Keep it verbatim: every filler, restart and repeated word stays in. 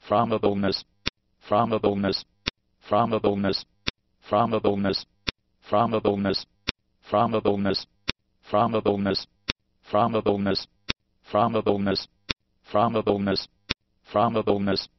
framableness, framableness, framableness, framableness, framableness, framableness, framableness, framableness, framableness, framableness, framableness,